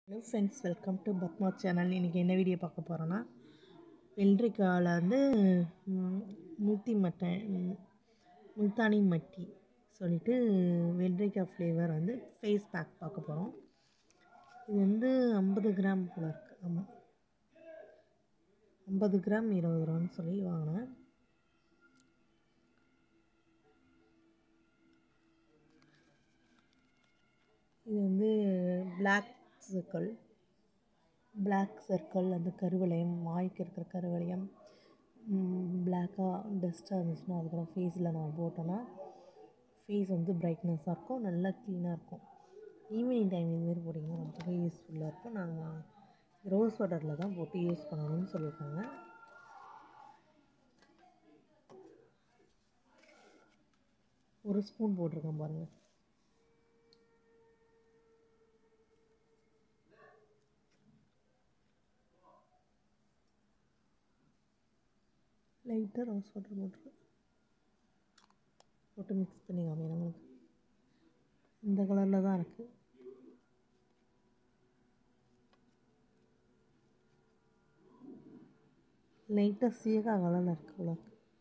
Hello friends, welcome to Padma channel. இன்றைக்கி என்ன video பார்க்க போகிறோன்னா, வெள்ளரிக்காயில் வந்து முல்தானி மட்டி சொல்லிட்டு வெள்ளரிக்காய் ஃப்ளேவர் வந்து ஃபேஸ் பேக் பார்க்க போகிறோம். இது வந்து 50 கிராம் போல் இருக்குது. ஆமாம், 50 கிராம் 20 ரூபான்னு சொல்லி வாங்கினேன். இது வந்து பிளாக் சர்க்கிள் அந்த கருவளையம், வாய்க்கு இருக்கிற கருவளையம், பிளாக்காக டஸ்ட்டாக இருந்துச்சுன்னா அதுக்கப்புறம் ஃபேஸில் நம்ம போட்டோன்னா ஃபேஸ் வந்து பிரைட்னஸாக இருக்கும், நல்லா க்ளீனாக இருக்கும். ஈவினிங் டைம் இதுமாரி போட்டிங்கன்னா ரொம்பவே யூஸ்ஃபுல்லாக இருக்கும். நாங்கள் ரோஸ் வாட்டரில் தான் போட்டு யூஸ் பண்ணணும்னு சொல்லியிருக்காங்க. ஒரு ஸ்பூன் போட்டிருக்கேன் பாருங்கள். லைட்டாக ரோஸ் வாட்டர் போட்டு மிக்ஸ் பண்ணி காமிக்கிறேன் உங்களுக்கு. இந்த கலரில் தான் இருக்குது. லைட்டாக சீகா கலரில் இருக்குது அவ்வளோ.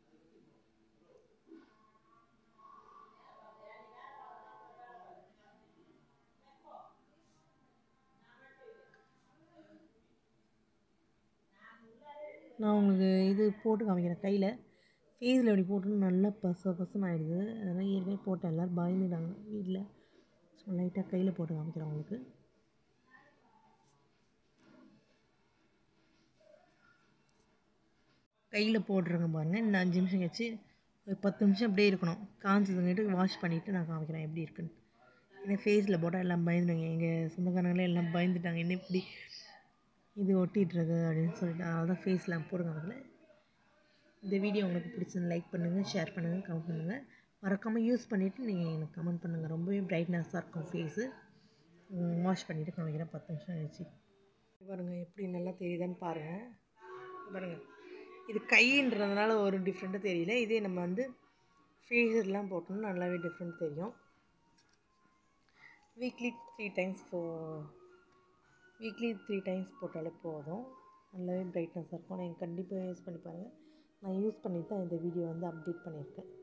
நான் உங்களுக்கு இது போட்டு காமிக்கிறேன் கையில். ஃபேஸில் எப்படி போட்டோன்னு நல்லா பசன்னு ஆகிடுது. அதெல்லாம் ஏற்கனவே போட்டேன், எல்லோரும் பயந்துட்டாங்க வீட்டில். ஸோ லைட்டாக கையில் போட்டு காமிக்கிறேன் உங்களுக்கு. கையில் போட்டுருங்க பாருங்கள். இன்னும் 5 நிமிஷம் கழிச்சு ஒரு 10 நிமிஷம் அப்படியே இருக்கணும். காஞ்சதுங்கிட்டு வாஷ் பண்ணிவிட்டு நான் காமிக்கிறேன் எப்படி இருக்குன்னு. ஏன்னா ஃபேஸில் போட்டால் எல்லாம் பயந்துடுங்க. எங்கள் சொந்தக்காரங்களே எல்லாம் பயந்துட்டாங்க, என்ன இப்படி இது ஒட்டிகிட்ருக்கு அப்படின்னு சொல்லிட்டு. அதனால தான் ஃபேஸில் போட்டு காமிக்கல. இந்த வீடியோ உங்களுக்கு பிடிச்சிருந்து லைக் பண்ணுங்கள், ஷேர் பண்ணுங்கள், கமெண்ட் பண்ணுங்கள். மறக்காமல் யூஸ் பண்ணிவிட்டு நீங்கள் எனக்கு கமெண்ட் பண்ணுங்கள். ரொம்பவே பிரைட்னஸாக இருக்கும் ஃபேஸு. வாஷ் பண்ணிவிட்டு காமிக்கிறேன் 10 நிமிஷம் கழிச்சு. பாருங்கள் எப்படி நல்லா தெரியுதான்னு பாருங்கள். பாருங்கள், இது கைன்றதுனால ஒரு டிஃப்ரெண்ட்டாக தெரியல. இதே நம்ம வந்து ஃபேஸெல்லாம் போட்டோம்னா நல்லாவே டிஃப்ரெண்ட் தெரியும். வீக்லி 3 டைம்ஸ் போட்டாலே போதும், நல்லாவே பிரைட்னஸாக இருக்கும். நீங்கள் கண்டிப்பாக யூஸ் பண்ணி பாருங்கள். நான் யூஸ் பண்ணி தான் இந்த வீடியோ வந்து அப்டேட் பண்ணியிருக்கேன்.